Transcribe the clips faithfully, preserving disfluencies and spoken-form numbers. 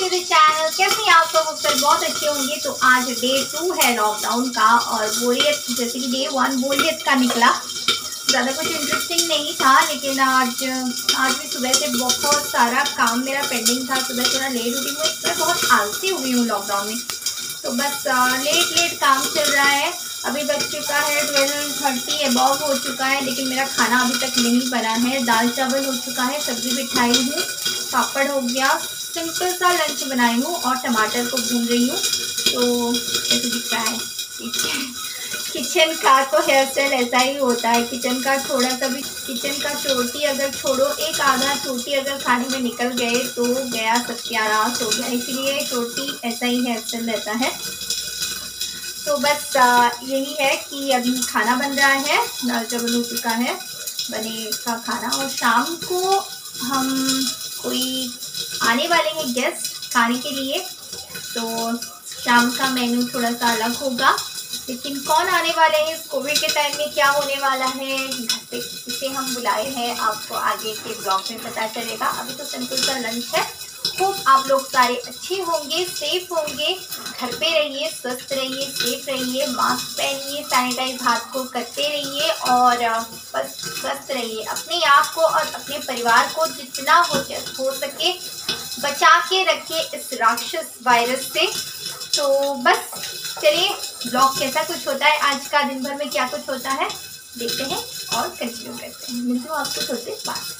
To the channel. कैसे आप सब उत्तर बहुत अच्छे होंगे। तो आज डे टू है लॉकडाउन का और बोरियत जैसे कि डे वन बोरियत का निकला। ज़्यादा कुछ इंटरेस्टिंग नहीं था, लेकिन आज आज भी सुबह से बहुत सारा काम मेरा पेंडिंग था। सुबह थोड़ा लेट उठी, मैं मैं बहुत आलसी हो गई हूँ लॉकडाउन में। तो बस लेट लेट काम चल रहा है। अभी बज चुका है ट्वेल्व थर्टी एबव हो चुका है, लेकिन मेरा खाना अभी तक नहीं बना है। दाल चावल हो चुका है, सब्जी बिठाई हूँ, पापड़ हो गया, सिंपल सा लंच बनाई हूँ और टमाटर को भून रही हूँ। तो ऐसे दिख रहा है किचन का तो हेयर स्टाइल ऐसा ही होता है। किचन का थोड़ा सा भी किचन का चोटी अगर छोड़ो, एक आधा चोटी अगर खाने में निकल गए तो गया सत्यानाश हो गया। इसलिए चोटी ऐसा ही हेयर स्टाइल रहता है। तो बस आ, यही है कि अभी खाना बन रहा है, दाल चावल हो चुका है, बनेगा खाना। और शाम को हम कोई आने वाले हैं गेस्ट खाने के लिए, तो शाम का मेन्यू थोड़ा सा अलग होगा। लेकिन कौन आने वाले हैं, इस कोविड के टाइम में क्या होने वाला है, घर पे किसे हम बुलाए हैं, आपको आगे के ब्लॉग में पता चलेगा। अभी तो सिंपल सा लंच है। खूब आप लोग सारे अच्छे होंगे, सेफ होंगे, घर पे रहिए, स्वस्थ रहिए, सेफ रहिए, मास्क पहनिए, सैनिटाइज हाथ को करते रहिए और बस स्वस्थ रहिए। अपने आप को और अपने परिवार को जितना हो हो सके बचा के रखिए इस राक्षस वायरस से। तो बस चलिए, ब्लॉग कैसा कुछ होता है, आज का दिन भर में क्या कुछ होता है देखते हैं और कंटिन्यू करते हैं। मिलती हूँ आपको थोड़ी देर बाद।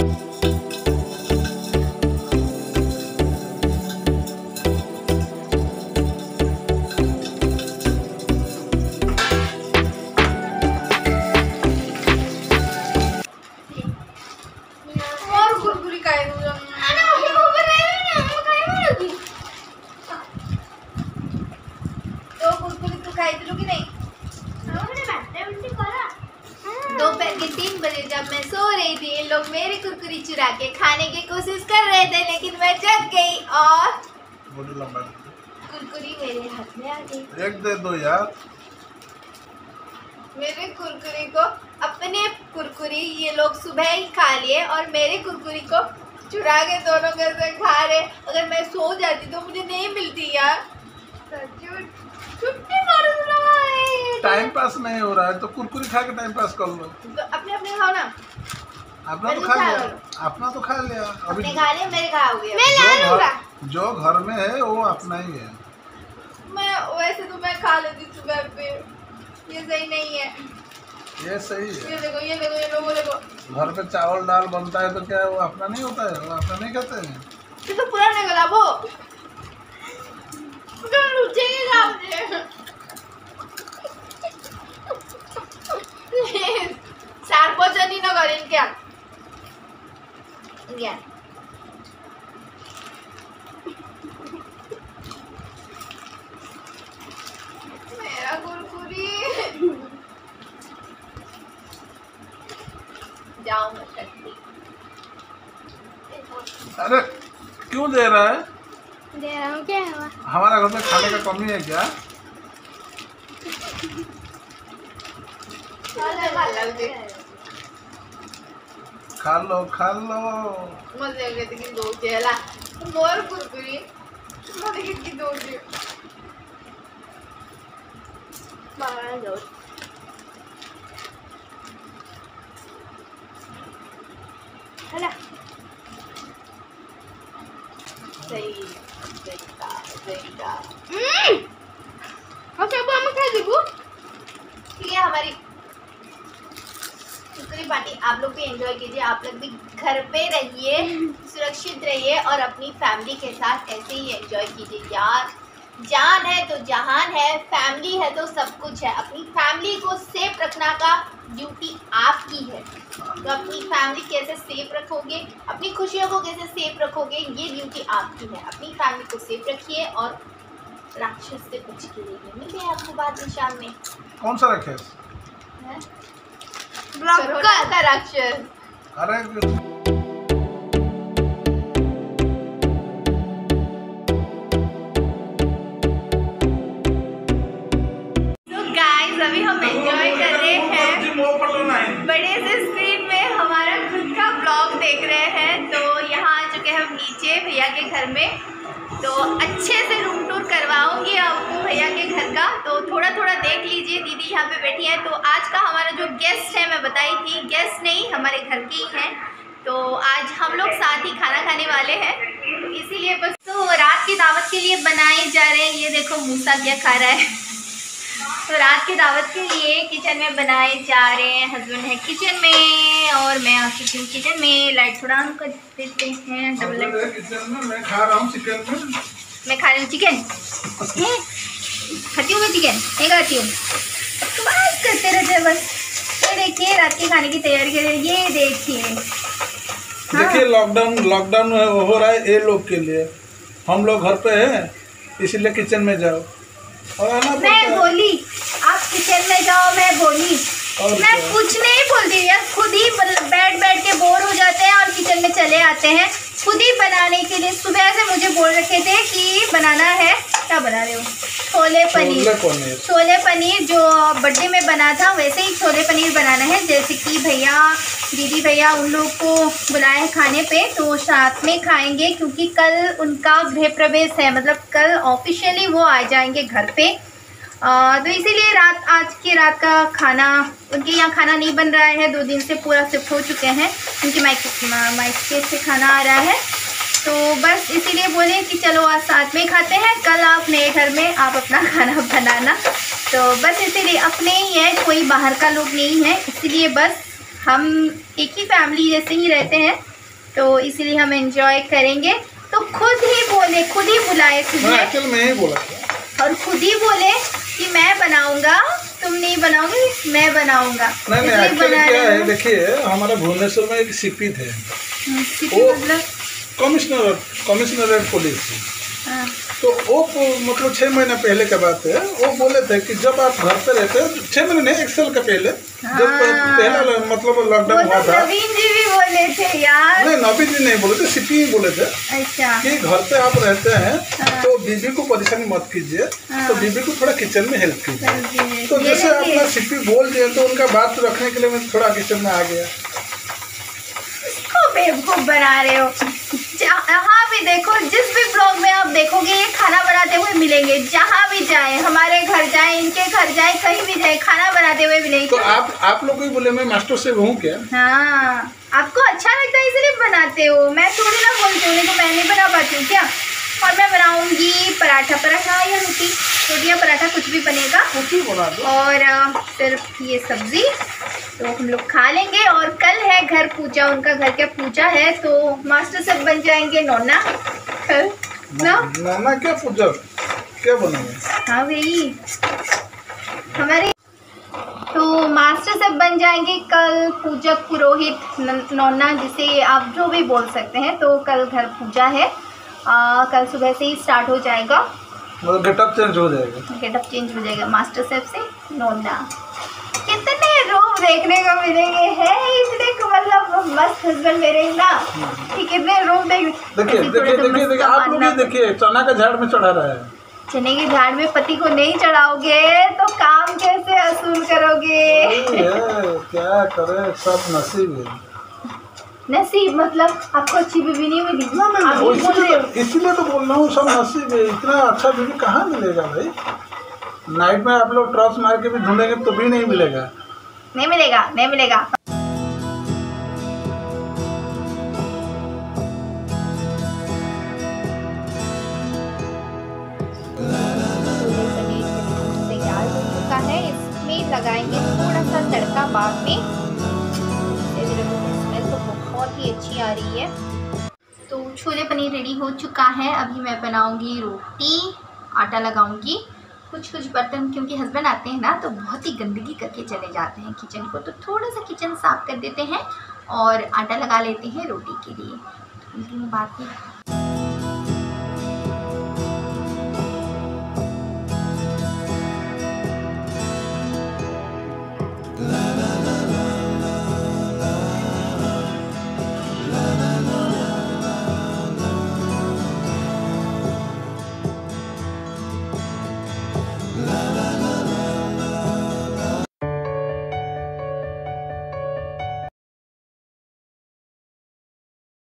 दोपहर के तीन बजे जब मैं सो रही थी, इन लोग मेरी कुरकुरी चुरा के खाने की कोशिश कर रहे थे, लेकिन मैं जग गई और कुरकुरी मेरे हाथ में आ गई। एक दे दो यार। मेरे कुरकुरी को, अपने कुरकुरी ये लोग सुबह ही खा लिए और मेरे कुरकुरी को चुरा के दोनों घर से खा रहे। अगर मैं सो जाती तो मुझे नहीं मिलती यार। छुट्टी मारो, टाइम पास नहीं हो रहा है तो कुरकुरी खा के टाइम पास कर लो। तो अपने अपने खाओ ना। अपना तो खा लिया, अपना तो खा लिया। अभी खा लिया, मेरे खाओगे। मैं ला लूंगा। जो घर में है वो अपना ही है। मैं वैसे तो मैं खा लेती सुबह पे, ये सही नहीं है। ये सही है। ये देखो, ये देखो, ये लोगों देखो। घर पे चावल दाल बनता है तो क्या वो अपना नहीं होता है? वो अपना नहीं कहते हैं। ये तो पूरा नहीं गला वो। तो रुचेगा मुझे। सार्वजनी नगर इनके क्या मेरा कुरकुरी जाओ मत सकती। अरे क्यों दे रहा है? दे रहा हूँ। क्या हुआ? हमारा घर में खाने का कमी है क्या? खा लो खा लो। मजे हो गए थे कि दो चेला मोर कुरकुरी मजे कितनी दो ची बाहर दो। है ना सही देखा देखा। हम्म ओके वो हम खा देबो। ठीक है, हमारी कुरकुरी पार्टी आप लोग भी एंजॉय कीजिए। आप लोग भी घर पे रहिए, सुरक्षित रहिए और अपनी फैमिली के साथ ऐसे ही एंजॉय कीजिए यार। जान है तो जहान है, फैमिली है तो सब कुछ है। अपनी फैमिली को सेफ रखना का ड्यूटी आपकी है। तो अपनी फैमिली कैसे सेफ रखोगे, अपनी खुशियों को कैसे सेफ रखोगे, ये ड्यूटी आपकी है। अपनी फैमिली को सेफ रखिए और राक्षस से बच के रहिए। मिलते हैं आपको बाद में शाम में। कौन सा राक्षस? कोरोना का राक्षस। अरे तो गाइस अभी हम एंजॉय कर रहे हैं, बड़े से स्क्रीन में हमारा खुद का ब्लॉग देख रहे हैं। तो यहाँ आ चुके हैं हम नीचे भैया के घर में यहाँ पे बैठी है। तो आज का हमारा जो गेस्ट है, मैं बताई थी, गेस्ट नहीं हमारे घर के ही हैं, तो आज हम लोग साथ ही खाना खाने वाले हैं, तो इसीलिए बस तो रात की दावत के लिए बनाए जा रहे हैं। ये देखो मूसा क्या खा रहा है। तो रात की दावत के लिए किचन में बनाए जा रहे हैं। हस्बैंड है किचन में और मैं आ चुकी हूँ किचन में। लाइट थोड़ा हम कर देते हैं। डबल लाइट किचन में मैं खा रहा हूँ चिकन में। मैं खा रही हूँ चिकन। खाती हूँ मैं चिकन, नहीं खाती हूँ। तो बस करते रहते हैं बस। ये देखिए रात के खाने की तैयारी कर रहे हैं। ये देखिए, देखिए लॉकडाउन लॉकडाउन हो रहा है ये लोग के लिए। हम लोग घर पे हैं इसीलिए किचन में जाओ और आना पड़ता है। मैं बोली आप किचन में जाओ, मैं बोली मैं कुछ नहीं बोलती यार, खुद ही बैठ बैठ के बोर हो जाते हैं और किचन में चले आते हैं खुद ही बनाने के लिए। सुबह से मुझे बोल रखे थे कि बनाना है, क्या बना रहे हो? छोले पनीर। छोले पनीर जो बर्थडे में बना था वैसे ही छोले पनीर बनाना है। जैसे कि भैया दीदी भैया उन लोग को बुलाए हैं खाने पे, तो साथ में खाएंगे क्योंकि कल उनका गृह प्रवेश है, मतलब कल ऑफिशियली वो आ जाएंगे घर पे। आ, तो इसीलिए रात आज की रात का खाना उनके यहाँ खाना नहीं बन रहा है। दो दिन से पूरा शिफ्ट हो चुके हैं, उनकी माइक माइके से खाना आ रहा है, तो बस इसीलिए बोले कि चलो आज साथ में खाते हैं। कल आप नए घर में आप अपना खाना बनाना, तो बस इसीलिए अपने ही है, कोई बाहर का लोग नहीं है, इसीलिए बस हम एक ही फैमिली जैसे ही रहते हैं, तो इसीलिए हम एंजॉय करेंगे। तो खुद ही बोले, खुद ही बुलाए, खुद मैं ही बोला और खुद ही बोले कि मैं बनाऊंगा, तुम नहीं बनाओगे, मैं बनाऊंगा। नहीं नहीं एक्चुअली क्या है, देखिए हमारा भुवनेश्वर में एक सीपी थे, वो मतलब कमिश्नर कमिश्नरेट पुलिस, तो वो मतलब छः महीने पहले की बात है। वो बोले थे कि जब आप घर पे रहते हैं, छः महीने नहीं एक साल का पहले, जब पहला मतलब लॉकडाउन हुआ था। नवीन जी भी बोले थे यार। नहीं नवीन जी नहीं बोले थे, सीपी ही बोले थे। अच्छा। कि घर पे आप रहते हैं तो बीबी को परेशान मत कीजिए, तो बीबी को थोड़ा किचन में हेल्प कीजिए। तो जैसे अपना सीपी बोल दिए तो उनका बात रखने के लिए मैं थोड़ा किचन में आ गया। बेवकूफ बना रहे हो। जहाँ भी देखो, जिस भी ब्लॉग में आप देखोगे ये खाना बनाते हुए मिलेंगे। जहाँ भी जाए, हमारे घर जाए, इनके घर जाए, कहीं भी जाए, खाना बनाते हुए मिलेंगे। तो आप आप लोग को बोले मैं मास्टर शेफ हूँ क्या? हाँ, आपको अच्छा लगता है इसलिए बनाते हो। मैं थोड़ी ना बोलती हूँ, तो मैं नहीं बना पाती हूँ क्या? और मैं बनाऊंगी पराठा पराठा या रोटी रोटी या पराठा, कुछ भी बनेगा, कुछ भी बना दो। और सिर्फ ये सब्जी तो हम लोग खा लेंगे। और कल है घर पूजा, उनका घर का पूजा है, तो मास्टर शेफ बन जाएंगे नोना कल ना। नोना क्या पूजा क्या बनेंगे? हाँ भाई हमारे तो मास्टर शेफ बन जाएंगे कल, पूजक पुरोहित नोना जिसे आप जो भी बोल सकते हैं। तो कल घर पूजा है, आ, कल सुबह से ही स्टार्ट हो जाएगा, मतलब गेटअप चेंज हो जाएगा। गेटअप चेंज हो जाएगा मास्टर शेफ से नोना। कितने रूप देखने को मिलेंगे है इसलिए मतलब मस्त हस्बैंड मेरे ना, कितने रूप देख। देखिए देखिए देखिए देखिए आप लोग ही देखिए, चना का झाड़ में चढ़ा रहा है। चने के झाड़ में पति को नहीं चढ़ाओगे तो काम कैसे असूल करोगे? क्या करे, सब नसीब है। नसीब मतलब आपको अच्छी बीवी नहीं मिली, इसीलिए तो बोल रहा हूँ सब नसीब है। इतना अच्छा बीवी कहाँ मिलेगा भाई? नाइट में आप लोग टॉर्च मार के भी ढूंढेंगे तो भी नहीं मिलेगा। नहीं मिलेगा, नहीं मिलेगा। तैयार हो चुका है, इसमें लगाएंगे थोड़ा सा तड़का बाद में। स्मेल तो बहुत ही अच्छी आ रही है। तो छोले पनीर रेडी हो चुका है। अभी मैं बनाऊंगी रोटी, आटा लगाऊंगी। कुछ कुछ बर्तन क्योंकि हस्बैंड आते हैं ना तो बहुत ही गंदगी करके चले जाते हैं किचन को, तो थोड़ा सा किचन साफ कर देते हैं और आटा लगा लेते हैं रोटी के लिए। तो बात